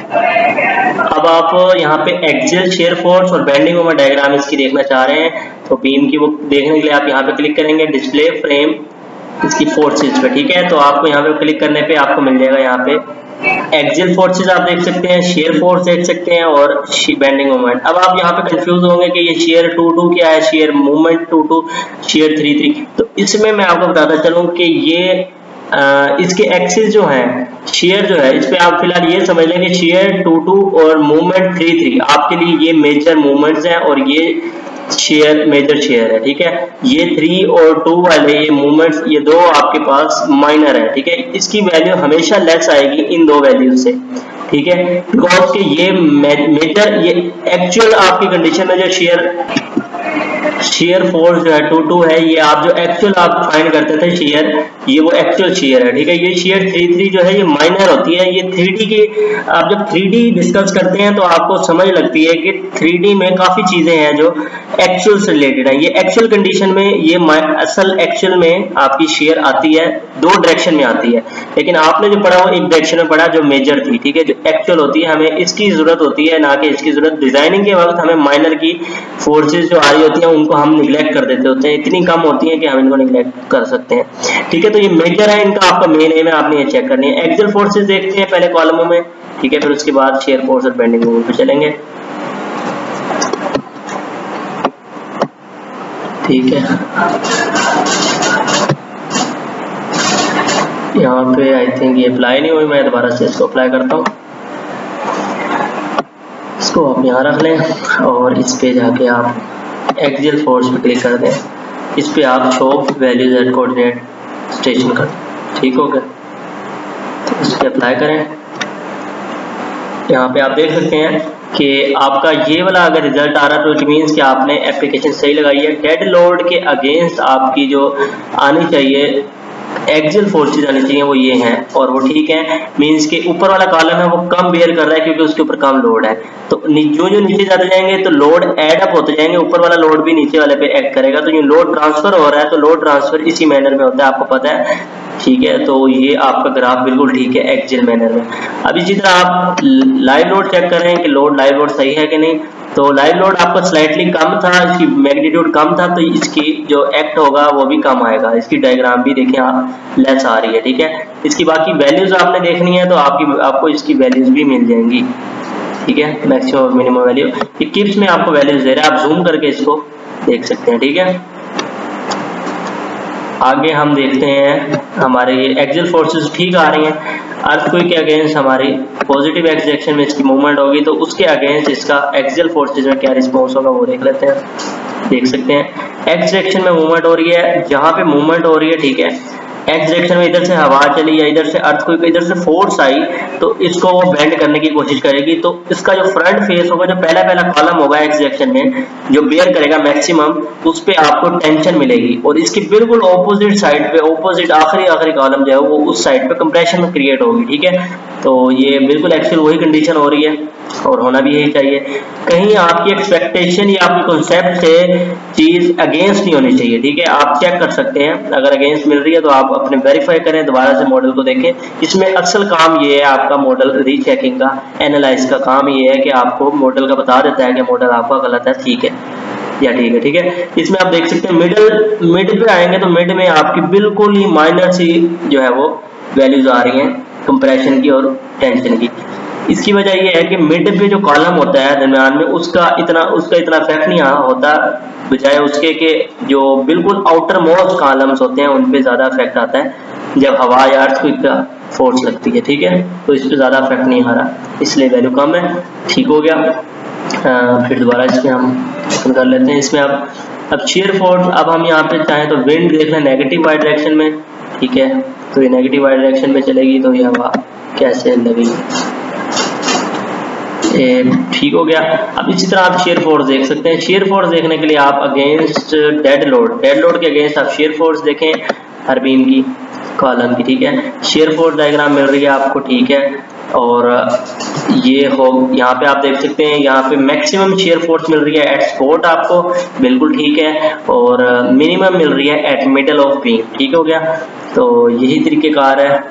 अब आप यहाँ पे एक्सियल शेयर फोर्स और बेंडिंग मोमेंट डायग्राम इसकी देखना चाह रहे हैं, तो बीम की वो देखने के लिए आप यहाँ पे क्लिक करेंगे डिस्प्ले फ्रेम इसकी फोर्सेज पे। ठीक है, तो आपको यहाँ पे क्लिक करने पे आपको मिल जाएगा यहाँ पे एक्सियल फोर्सेज आप देख सकते हैं, शेयर फोर्स देख सकते हैं और बेंडिंग मोमेंट। अब आप यहाँ पे कंफ्यूज होंगे कि ये शेयर टू टू क्या है, shear movement two two, shear three three. तो इसमें मैं आपको बताता चलूँ कि ये आ, इसके एक्सिस जो है शेयर जो है इस पे आप फिलहाल ये समझ लें कि शेयर टू टू और मूवमेंट थ्री थ्री आपके लिए ये मेजर मूवमेंट्स हैं और ये शेयर मेजर शेयर है। ठीक है, ये थ्री और टू वाले ये मूवमेंट्स ये दो आपके पास माइनर है। ठीक है, इसकी वैल्यू हमेशा लेस आएगी इन दो वैल्यू से। ठीक है, बिकॉज के ये मेजर ये एक्चुअल आपकी कंडीशन में जो शेयर शेयर फोर्स जो है टू टू है, ये आप जो एक्चुअल आप फाइंड करते थे शेयर, ये वो एक्चुअल शेयर है। ठीक है, ये शेयर थ्री थ्री जो है ये माइनर होती है। ये थ्री डी की आप जब थ्री डी डिस्कस करते हैं तो आपको समझ लगती है कि थ्री डी में काफी चीजें हैं जो एक्चुअल से रिलेटेड है। ये एक्चुअल कंडीशन में ये असल एक्चुअल में आपकी शेयर आती है, दो डायरेक्शन में आती है, लेकिन आपने जो पढ़ा वो एक डायरेक्शन में पढ़ा जो मेजर थी। ठीक है, जो एक्चुअल होती है हमें इसकी जरूरत होती है, ना कि इसकी जरूरत। डिजाइनिंग के वक्त हमें माइनर की फोर्सेज जो आ रही होती है उनको हम निगलेक्ट कर देते होते हैं, इतनी कम होती है कि हम इनको निगलेक्ट कर सकते हैं। ठीक है, तो ये मेजर है, इनका आपका मेन एम है, आपने ये चेक करनी है। एक्सियल फोर्सेज देखते हैं पहले कॉलमों में। ठीक है, फिर उसके बाद शेयर फोर्स और बेंडिंग मोमेंट पे चलेंगे। ठीक है, यहाँ पे आई थिंक ये अप्लाई नहीं हुई, मैं दोबारा से इसको अप्लाई करता हूँ। इसको आप यहाँ रख लें और इस पे जाके आप एक्सियल फोर्स पे क्लिक कर दें। इस पे आप show values at coordinate station कर। ठीक हो गया, तो इस पे अप्लाई करें। यहाँ पे आप देख सकते हैं कि आपका ये वाला अगर रिजल्ट आ रहा है तो इट मीन्स कि आपने एप्लीकेशन सही लगाई है। डेड लोड के अगेंस्ट आपकी जो आनी चाहिए एक्सियल फोर्सेज आनी चाहिए वो ये हैं और वो ठीक है। मींस के ऊपर वाला कॉलम है वो कम बेयर कर रहा है क्योंकि उसके ऊपर कम लोड है, तो जो जो नीचे जाते जाएंगे तो लोड ऐड अप होते जाएंगे, ऊपर वाला लोड भी नीचे वाले पे एक्ट करेगा। तो ये लोड ट्रांसफर हो रहा है, तो लोड ट्रांसफर इसी मैनर में होता है, आपको पता है। ठीक है, तो ये आपका ग्राफ बिल्कुल ठीक है एक्सियल मैनर में। अब इसी तरह आप लाइव लोड चेक कर रहे हैं कि लोड लाइव लोड सही है कि नहीं। तो लाइव लोड आपका स्लाइटली कम था, इसकी मैग्नीट्यूड कम था, तो इसकी जो एक्ट होगा वो भी कम आएगा। इसकी डायग्राम भी देखें आप लेस आ रही है। ठीक है, इसकी बाकी वैल्यूज आपने देखनी है तो आपकी आपको इसकी वैल्यूज भी मिल जाएंगी। ठीक है, मैक्सिमम और मिनिमम वैल्यू ये किप्स में आपको वैल्यूज दे रहा है, आप जूम करके इसको देख सकते हैं। ठीक है, आगे हम देखते हैं हमारे ये एक्सियल फोर्सेस ठीक आ रही हैं। अर्थक्वेक के अगेंस्ट हमारी पॉजिटिव एक्स डायरेक्शन में इसकी मूवमेंट होगी, तो उसके अगेंस्ट इसका एक्सियल फोर्सेज में क्या रिस्पॉन्स होगा वो देख लेते हैं। देख सकते हैं एक्स डायरेक्शन में मूवमेंट हो रही है, जहां पे मूवमेंट हो रही है ठीक है एक्स डायरेक्शन में, इधर से हवा चली या इधर से अर्थक्वेक इधर से फोर्स आई तो इसको वो बेंड करने की कोशिश करेगी। तो इसका जो फ्रंट फेस होगा, जो पहला पहला कॉलम होगा एक्स डायरेक्शन में जो बेयर करेगा मैक्सिमम, उस पे आपको टेंशन मिलेगी और इसकी बिल्कुल ऑपोजिट साइड पे, ऑपोजिट आखिरी आखिरी कॉलम जो है वो उस साइड पे कंप्रेशन क्रिएट होगी। ठीक है, तो ये बिल्कुल एक्चुअल वही कंडीशन हो रही है। और होना भी यही चाहिए। कहीं आपकी एक्सपेक्टेशन या आपकी कॉन्सेप्ट से चीज अगेंस्ट नहीं होनी चाहिए, ठीक है। आप चेक कर सकते हैं, अगर अगेंस्ट मिल रही है तो आप अपने वेरीफाई करें, दोबारा से मॉडल को देखें। इसमें असल काम ये है आपका मॉडल रीचेकिंग का, एनालाइज का काम ये है कि आपको मॉडल का बता देता है कि मॉडल आपका गलत है, ठीक है या ठीक है, ठीक है। इसमें आप देख सकते हैं मिडल मिड पे आएंगे तो मिड में आपकी बिल्कुल ही माइनर सी जो है वो वैल्यूज आ रही हैं कंप्रेशन की और टेंशन की। इसकी वजह यह है कि मिड पे जो कॉलम होता है दरमियान में उसका इतना उसका इतना इफेक्ट नहीं होता, बजाय उसके कि जो बिल्कुल आउटर मोस्ट कॉलम्स होते हैं उन पे ज्यादा इफेक्ट आता है जब हवा या अर्थक्वेक का फोर्स लगती है, ठीक है। तो इस पे ज्यादा इफेक्ट नहीं आ रहा, इसलिए वैल्यू कम है, ठीक हो गया। आ, फिर दोबारा इसमें हम कर लेते हैं। इसमें अब अब शेयर फोर्स, अब हम यहाँ पे चाहें तो विंड देख लें नेगेटिव वाई डायरेक्शन में, ठीक है। तो ये नेगेटिव वाई डायरेक्शन में चलेगी तो ये हवा कैसे लगेगी, ठीक हो गया। अब इसी तरह आप शेयर फोर्स देख सकते हैं। शेयर फोर्स देखने के लिए आप against dead load dead load के अगेंस्ट आप शेयर फोर्स देखें हर बीम की कॉलम की, ठीक है। शेयर फोर्स डायग्राम मिल रही है आपको, ठीक है। और ये हो यहाँ पे आप देख सकते हैं, यहाँ पे मैक्सिमम शेयर फोर्स मिल रही है एट सपोर्ट आपको, बिल्कुल ठीक है। और मिनिमम मिल रही है एट मिडल ऑफ बीम, ठीक हो गया। तो यही तरीकेकार है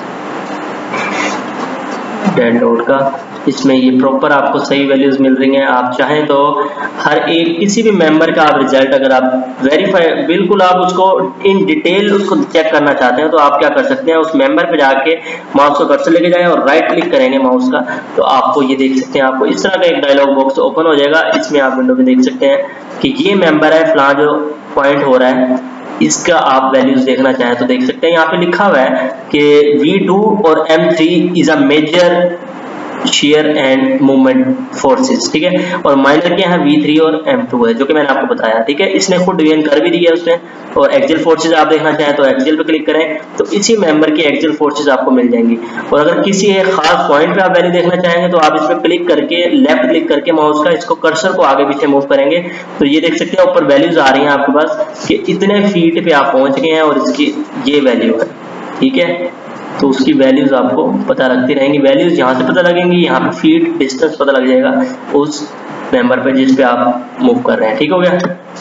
डेड लोड का। इसमें ये प्रॉपर आपको सही वैल्यूज मिल रही हैं। आप चाहें तो हर एक किसी भी मेंबर का आप रिजल्ट अगर आप वेरीफाई बिल्कुल आप उसको इन डिटेल उसको चेक करना चाहते हैं तो आप क्या कर सकते हैं, उस मेंबर पे जाके माउस को कर्सर लेके जाएं और राइट क्लिक करेंगे माउस का, तो आपको ये देख सकते हैं, आपको इस तरह का एक डायलॉग बॉक्स ओपन हो जाएगा। इसमें आप विंडो में देख सकते हैं कि ये मेंबर है फलां जो पॉइंट हो रहा है, इसका आप वैल्यूज देखना चाहें तो देख सकते हैं। यहाँ पे लिखा हुआ है कि वी टू और M three is a major shear and movement forces, ठीक है। और माइनर क्या है वी थ्री और एम टू है, जो कि मैंने आपको बताया, ठीक है। इसने खुद डिवीजन कर भी दिया उसने। और एक्सियल फोर्सेस आप देखना चाहें तो एक्सियल पे क्लिक करें तो इसी मेंबर की एक्सियल फोर्सेस आपको मिल जाएंगी। और अगर किसी एक खास पॉइंट पे आप वैल्यू देखना चाहेंगे तो आप इस पे क्लिक करके लेफ्ट क्लिक करके माउस का इसको कर्सर को आगे पीछे मूव करेंगे तो ये देख सकते हैं ऊपर वैल्यूज आ रही हैं आपके पास कि इतने फीट पे आप पहुंच गए हैं और इसकी ये वैल्यू है, ठीक है। तो उसकी वैल्यूज आपको पता लगती रहेंगी। वैल्यूज यहाँ से पता लगेंगी, यहाँ पे फीट डिस्टेंस पता लग जाएगा उस मेंबर पे जिस पे आप मूव कर रहे हैं, ठीक हो गया।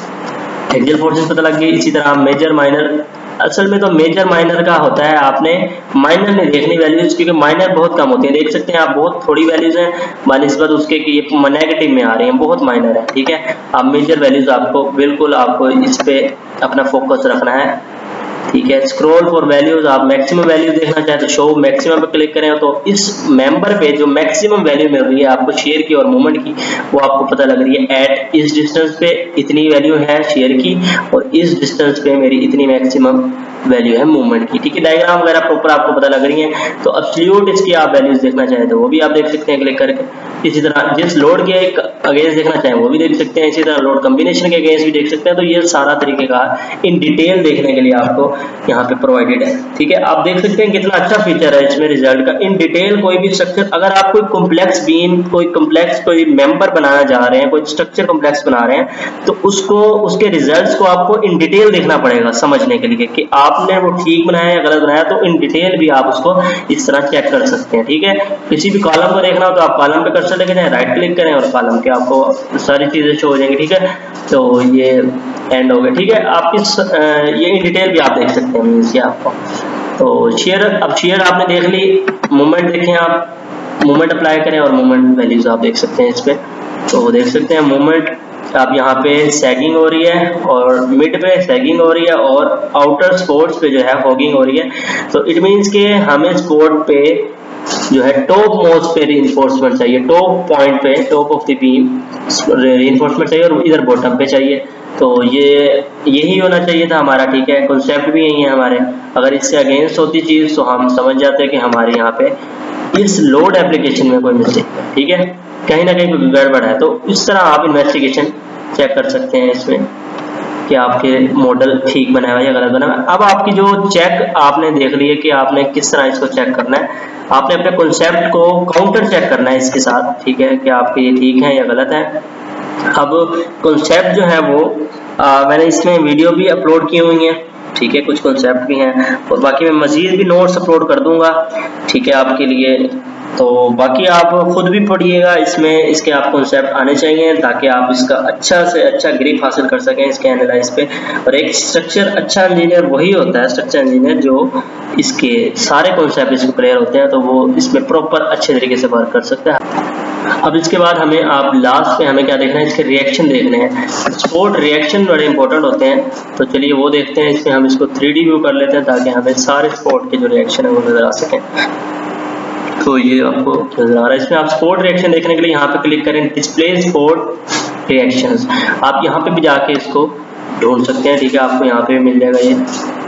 एक्सियल फोर्सेस पता लग गई। इसी तरह मेजर माइनर, असल में तो मेजर माइनर का होता है, आपने माइनर नहीं देखनी वैल्यूज क्योंकि माइनर बहुत कम होती है। देख सकते हैं आप बहुत थोड़ी वैल्यूज हैं बानिस्बत उसके कि ये नेगेटिव में आ रही हैं, बहुत माइनर है, ठीक है। आप मेजर वैल्यूज आपको बिल्कुल आपको इस पे अपना फोकस रखना है, ठीक है। स्क्रॉल फॉर वैल्यूज, आप मैक्सिमम वैल्यू देखना चाहें तो शो मैक्सिमम पे क्लिक करें तो इस मेंबर पे जो मैक्सिमम वैल्यू मिल रही है आपको शेयर की और मूवमेंट की वो आपको पता लग रही है। एट इस डिस्टेंस पे इतनी वैल्यू है शेयर की और इस डिस्टेंस पे मेरी इतनी मैक्सिमम वैल्यू है मूवमेंट की, ठीक है। डायग्राम वगैरह प्रॉपर आपको पता लग रही है। तो एब्सोल्यूट इसकी आप वैल्यूज देखना चाहें तो वो भी आप देख सकते हैं क्लिक करके। इसी तरह जिस लोड के अगेंस्ट देखना चाहें वो भी देख सकते हैं। इसी तरह लोड कॉम्बिनेशन के अगेंस्ट भी देख सकते हैं। तो ये सारा तरीकेकार इन डिटेल देखने के लिए आपको यहाँ पे प्रोवाइडेड है, ठीक है। आप देख सकते हैं कितना अच्छा फीचर है इसमें रिजल्ट का। इन डिटेल कोई भी स्ट्रक्चर, अगर आप कोई कॉम्प्लेक्स बीम कोई कॉम्प्लेक्स कोई मेंबर बनाना चाह रहे हैं, कोई स्ट्रक्चर कॉम्प्लेक्स बना रहे हैं तो उसको उसके रिजल्ट्स को आपको इन डिटेल देखना पड़ेगा समझने के लिए कि आपने वो ठीक बनाया या गलत बनाया। तो इन डिटेल भी आप उसको इस तरह चेक कर सकते हैं, ठीक है। किसी भी कॉलम को देखना हो तो आप कॉलम पे कर्सर लेके जाएं, राइट क्लिक करें और कॉलम के आपको सारी चीजें शो हो जाएंगी, ठीक है। तो ये एंड हो गया, ठीक है। आप इस ये इन डिटेल भी आप देख सकते हैं मींस आपको। तो शेयर, अब शेयर आपने देख ली, मूवमेंट देखें आप, मूवमेंट अप्लाई करें और मूवमेंट वैल्यूज आप देख सकते हैं इस पे। तो देख सकते हैं मूवमेंट आप यहाँ पे सैगिंग हो रही है और मिड पे सैगिंग हो रही है और आउटर स्पोर्ट्स पे जो है फॉगिंग हो रही है। तो इट मींस के हमें स्पोर्ट पे जो है टॉप मोस्ट पे रीइंफोर्समेंट चाहिए, टॉप पॉइंट पे top of the beam reinforcement चाहिए और इधर बॉटम पे चाहिए। तो ये यही होना चाहिए था हमारा, ठीक है। कॉन्सेप्ट भी यही है हमारे। अगर इससे अगेंस्ट होती चीज तो हम समझ जाते हैं कि हमारे यहाँ पे इस लोड एप्लीकेशन में कोई मिस्टेक है, ठीक है, कहीं ना कहीं कोई गड़बड़ है। तो इस तरह आप इन्वेस्टिगेशन चेक कर सकते हैं इसमें कि आपके मॉडल ठीक बना हुआ है या गलत बना हुआ है। अब आपकी जो चेक आपने देख ली है कि आपने किस तरह इसको चेक करना है, आपने अपने कॉन्सेप्ट को काउंटर चेक करना है इसके साथ, ठीक है, कि आपके ये ठीक है या गलत है। अब कॉन्सेप्ट जो है वो आ, मैंने इसमें वीडियो भी अपलोड की हुई है, ठीक है, कुछ कॉन्सेप्ट भी हैं और बाकी मैं मजीद भी नोट्स अपलोड कर दूंगा, ठीक है, आपके लिए तो बाकी आप खुद भी पढ़िएगा, इसमें इसके आप कॉन्सेप्ट आने चाहिए ताकि आप इसका अच्छा से अच्छा ग्रिप हासिल कर सकें इसके एनालाइज पे। और एक स्ट्रक्चर अच्छा इंजीनियर वही होता है, स्ट्रक्चर इंजीनियर जो इसके सारे कॉन्सेप्ट इसको क्लियर होते हैं, तो वो इसमें प्रॉपर अच्छे तरीके से वर्क कर सकता है। अब इसके बाद हमें आप लास्ट पे हमें क्या देखना है, इसके रिएक्शन देखने हैं। स्पोर्ट रिएक्शन बड़े इंपॉर्टेंट होते हैं, तो चलिए वो देखते हैं। इसमें हम इसको थ्री डी व्यू कर लेते हैं ताकि हमें सारे स्पोर्ट के जो रिएक्शन है वो नजर आ सकें। तो ये आपको नजर आ रहा है। इसमें आप स्पोर्ट रिएक्शन देखने के लिए यहाँ पे क्लिक करें, डिस्प्ले स्पोर्ट रिएक्शंस। आप यहाँ पे भी जाके इसको ढूंढ सकते हैं, ठीक है, आपको यहाँ पे मिल जाएगा ये,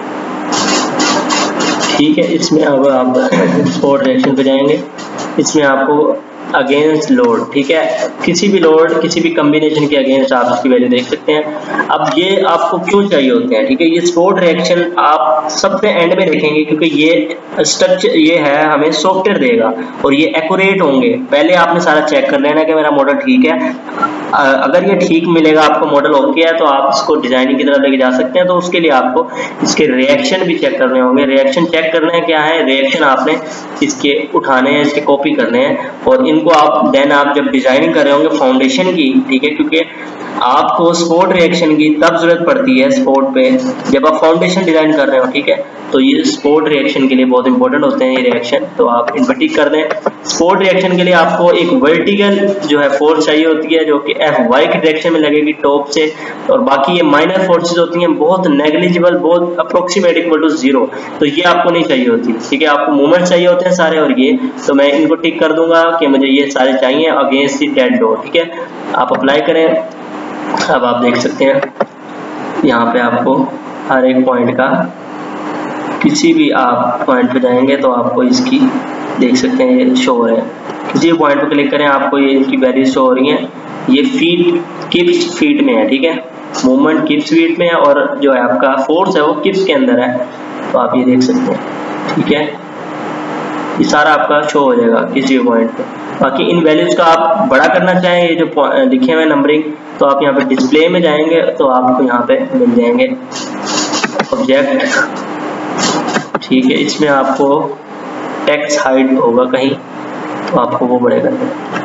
ठीक है। इसमें अब आप स्पोर्ट रिएक्शन पे जाएंगे, इसमें आपको अगेंस्ट लोड, ठीक है, किसी भी लोड किसी भी कॉम्बिनेशन के अगेंस्ट आप इसकी वैल्यू देख सकते हैं। अब ये आपको क्यों चाहिए होते हैं, ठीक है, ये स्पोर्ट रिएक्शन आप सबसे एंड में देखेंगे क्योंकि ये स्ट्रक्चर ये है हमें सॉफ्टवेयर देगा और ये एक्यूरेट होंगे। पहले आपने सारा चेक कर लेना कि मेरा मॉडल ठीक है। अगर ये ठीक मिलेगा, आपको मॉडल ओके है, तो आप इसको डिजाइनिंग की तरफ लेके जा सकते हैं। तो उसके लिए आपको इसके रिएक्शन भी चेक करने होंगे। रिएक्शन चेक करना है क्या है, रिएक्शन आपने इसके उठाने हैं, इसके कॉपी करने हैं और इनको आप देन आप जब डिजाइनिंग कर रहे होंगे फाउंडेशन की, ठीक है, क्योंकि आपको स्पोर्ट रिएक्शन की तब जरूरत पड़ती है स्पोर्ट पे जब आप फाउंडेशन डिजाइन कर रहे हो, ठीक है। तो ये स्पोर्ट रिएक्शन के लिए बहुत इंपॉर्टेंट होते हैं ये रिएक्शन, तो आप इन पर टिक कर दें। स्पोर्ट रिएक्शन के लिए आपको एक वर्टिकल जो है फोर्स चाहिए होती है जो कि एफ वाई की डायरेक्शन में लगेगी टॉप से, और बाकी ये माइनर फोर्सेस होती हैं बहुत नेग्लिजिबल, बहुत अप्रोक्सीमेट इक्वल टू जीरो, तो ये आपको नहीं चाहिए होती, ठीक है। आपको मूवमेंट चाहिए होते हैं सारे, और ये तो मैं इनको टिक कर दूंगा कि मुझे ये सारे चाहिए अगेंस्ट द डेड लोड, ठीक है। आप अप्लाई करें। अब आप देख सकते हैं यहाँ पे आपको हर एक पॉइंट का, किसी भी आप पॉइंट पे जाएंगे तो आपको इसकी देख सकते हैं ये शो हो रहे हैं। किसी भी पॉइंट पे क्लिक करें, आपको ये इसकी वैल्यू शो हो रही है। ये फीट किप्स फीट में है, ठीक है, मूवमेंट किप्स फीट में है और जो है आपका फोर्स है वो किप्स के अंदर है, तो आप ये देख सकते हैं, ठीक है। ये सारा आपका शो हो जाएगा किसी भी पॉइंट पे। बाकी इन वैल्यूज का आप बड़ा करना चाहें, ये जो लिखे हुए नंबरिंग, तो आप यहाँ पे डिस्प्ले में जाएंगे तो आपको यहाँ पे मिल जाएंगे ऑब्जेक्ट, ठीक है। इसमें आपको टेक्स्ट हाइड होगा कहीं, तो आपको वो बड़े करना है,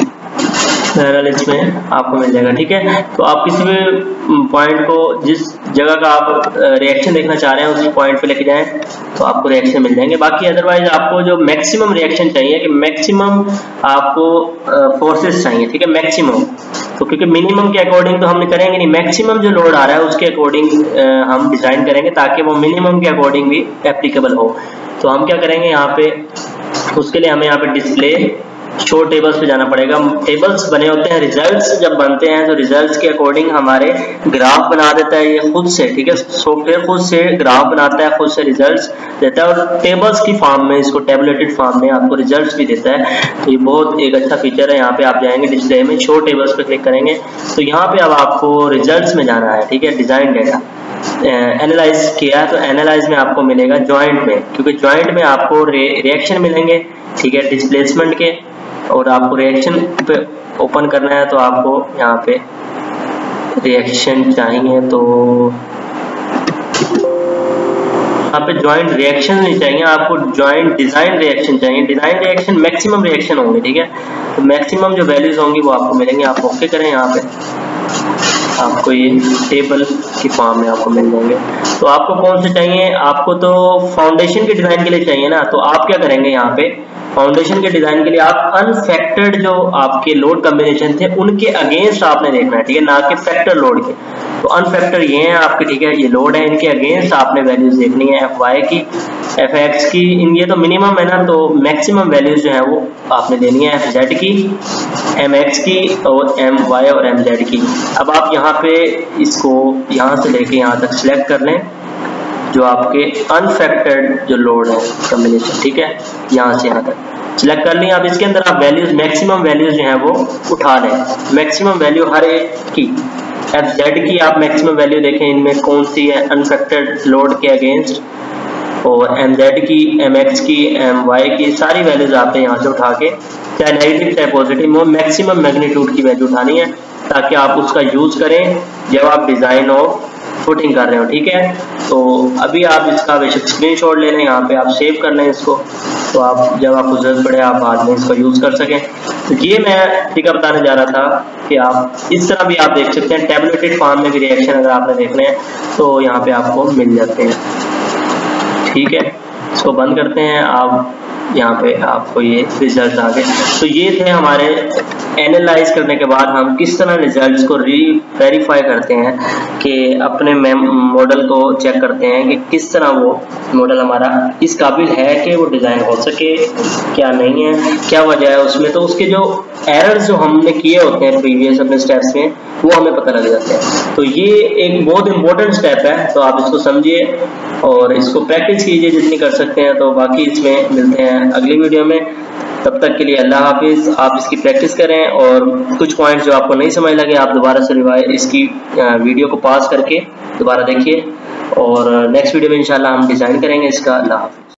इसमें आपको मिल जाएगा, ठीक है। तो आप किसी भी पॉइंट को, जिस जगह का आप रिएक्शन देखना चाह रहे हैं उस पॉइंट पे लेके जाएं तो आपको रिएक्शन मिल जाएंगे। बाकी अदरवाइज आपको जो मैक्सिमम रिएक्शन चाहिए कि मैक्सिमम आपको फोर्सेस चाहिए, ठीक है, मैक्सिमम, तो क्योंकि मिनिमम के अकॉर्डिंग तो हमने करेंगे नहीं, मैक्सिमम जो लोड आ रहा है उसके अकॉर्डिंग हम डिजाइन करेंगे ताकि वो मिनिमम के अकॉर्डिंग भी एप्लीकेबल हो। तो हम क्या करेंगे यहाँ पे, उसके लिए हमें यहाँ पे डिस्प्ले शो टेबल्स पे जाना पड़ेगा। टेबल्स बने होते हैं, रिजल्ट्स जब बनते हैं तो रिजल्ट्स के अकॉर्डिंग हमारे ग्राफ बना देता है ये खुद से, ठीक है, सॉफ्टवेयर खुद से ग्राफ बनाता है, खुद से रिजल्ट्स देता है और टेबल्स की फॉर्म में, इसको टेबलेटेड फॉर्म में आपको रिजल्ट्स भी देता है। तो ये बहुत एक अच्छा फीचर है। यहाँ पे आप जाएंगे डिस्प्ले में, शो टेबल्स पे क्लिक करेंगे तो यहाँ पे अब आपको रिजल्ट्स में जाना है, ठीक है, डिजाइन डेटा एनालाइज किया तो एनालाइज में आपको मिलेगा जॉइंट में, क्योंकि जॉइंट में आपको रिएक्शन मिलेंगे, ठीक है, डिस्प्लेसमेंट के, और आपको रिएक्शन पे ओपन करना है तो आपको यहाँ पे रिएक्शन चाहिए, तो यहाँ पे जॉइंट रिएक्शन नहीं चाहिए, आपको जॉइंट डिजाइन रिएक्शन चाहिए। डिजाइन रिएक्शन मैक्सिमम रिएक्शन होंगे, ठीक है, तो मैक्सिमम जो वैल्यूज होंगी वो आपको मिलेंगे। आप ओके करें, यहाँ पे आपको ये टेबल की फॉर्म में आपको मिल जाएंगे। तो आपको कौन से चाहिए, आपको तो फाउंडेशन के डिजाइन के लिए चाहिए ना, तो आप क्या करेंगे, यहाँ पे फाउंडेशन के डिजाइन के लिए आप अनफैक्टर्ड जो आपके लोड कॉम्बिनेशन थे उनके अगेंस्ट आपने देखना है, ठीक है, ना कि फैक्टर लोड के। तो अनफैक्टर ये हैं आपके, ठीक है, ये लोड है, इनके अगेंस्ट आपने वैल्यूज देखनी है, एफ वाई की, एफ एक्स की, इन ये तो मिनिमम है ना, तो मैक्सिमम वैल्यूज जो है वो आपने लेनी है, एफ जेड की, एम एक्स की और एम वाई और एम जेड की। अब आप यहाँ पे इसको यहाँ से लेके यहाँ तक सिलेक्ट कर लें जो आपके अनफैक्टर्ड जो लोड है कॉम्बिनेशन, ठीक है, यहाँ से यहाँ तक सिलेक्ट कर लिया। अब इसके अंदर आप वैल्यूज, मैक्सिमम वैल्यूज जो है वो उठा लें, मैक्सिमम वैल्यू हर एक की, एफ जेड की आप मैक्सिमम वैल्यू देखें इनमें कौन सी है अनफैक्टर्ड लोड के अगेंस्ट, और एम जेड की, एम एक्स की, एम वाई की, सारी वैल्यूज आपने यहाँ से उठा के, चाहे नेगेटिव चाहे पॉजिटिव, वो मैक्सिमम मैग्नीट्यूड की वैल्यू उठानी है ताकि आप उसका यूज करें जब आप डिजाइन ऑफ फुटिंग कर रहे हो, ठीक है। तो अभी आप इसका बेशक स्क्रीनशॉट ले लें, यहाँ पे आप सेव कर लें इसको, तो आप जब आपको जरूरत पड़े आप बाद में इसको यूज कर सकें। तो ये मैं तरीका बताने जा रहा था कि आप इस तरह भी आप देख सकते हैं, टैबलेटेड फॉर्म में भी रिएक्शन अगर आपने देखने हैं तो यहाँ पे आपको मिल जाते हैं, ठीक है। इसको बंद करते हैं, आप यहाँ पे आपको ये रिजल्ट आ गए। तो ये थे हमारे एनालाइज करने के बाद हम किस तरह रिजल्ट्स को री वेरीफाई करते हैं, कि अपने मॉडल को चेक करते हैं कि किस तरह वो मॉडल हमारा इस काबिल है कि वो डिज़ाइन हो सके, क्या नहीं है, क्या वजह है उसमें। तो उसके जो एरर्स जो हमने किए होते हैं प्रीवियस अपने स्टेप्स में, वो हमें पता लग जाते हैं। तो ये एक बहुत इंपॉर्टेंट स्टेप है, तो आप इसको समझिए और इसको प्रैक्टिस कीजिए जितनी कर सकते हैं। तो बाकी इसमें मिलते हैं अगली वीडियो में, तब तक के लिए अल्लाह हाफिज। आप इसकी प्रैक्टिस करें और कुछ पॉइंट्स जो आपको नहीं समझ लगे आप दोबारा से रिवाइज इसकी वीडियो को पॉज करके दोबारा देखिए, और नेक्स्ट वीडियो में इंशाल्लाह हम डिज़ाइन करेंगे इसका। अल्लाह हाफिज।